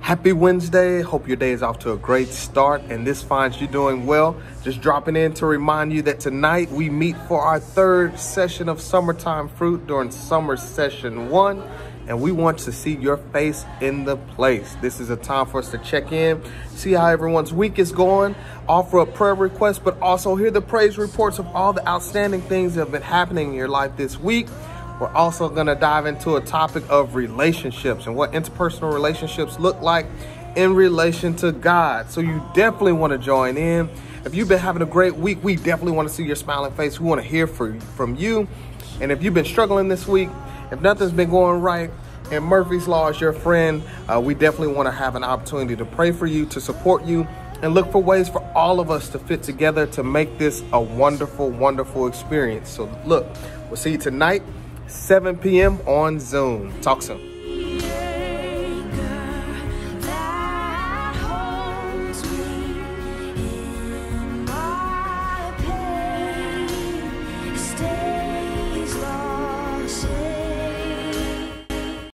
Happy Wednesday. Hope your day is off to a great start and this finds you doing well. Just dropping in to remind you that tonight we meet for our third session of Summertime Fruit during Summer Session 1. And we want to see your face in the place. This is a time for us to check in, see how everyone's week is going, offer up prayer requests, but also hear the praise reports of all the outstanding things that have been happening in your life this week. We're also going to dive into a topic of relationships and what interpersonal relationships look like in relation to God. So you definitely want to join in. If you've been having a great week, we definitely want to see your smiling face. We want to hear from you. And if you've been struggling this week, if nothing's been going right and Murphy's Law is your friend, we definitely want to have an opportunity to pray for you, to support you, and look for ways for all of us to fit together to make this a wonderful, wonderful experience. So look, we'll see you tonight, 7 p.m. on Zoom. Talk soon.